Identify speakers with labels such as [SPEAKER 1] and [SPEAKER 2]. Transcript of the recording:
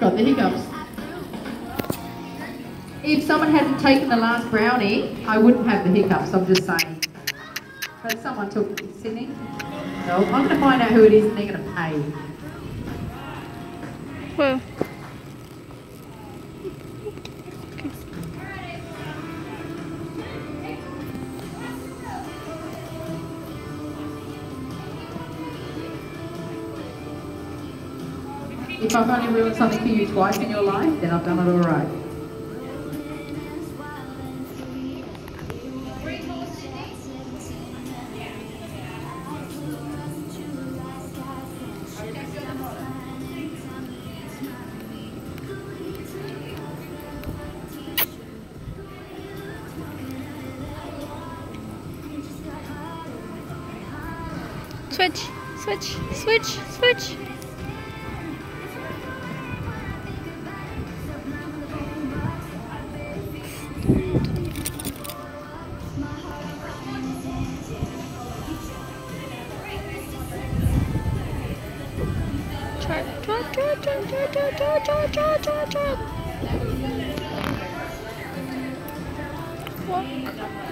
[SPEAKER 1] Got the hiccups. If someone hadn't taken the last brownie, I wouldn't have the hiccups, I'm just saying. But someone took Sydney. No, I'm going to find out who it is and they're going to pay.
[SPEAKER 2] Well.
[SPEAKER 1] If I've only ruined something for you twice in your life, then I've done it all right.
[SPEAKER 2] Switch, switch, switch, switch. Walk.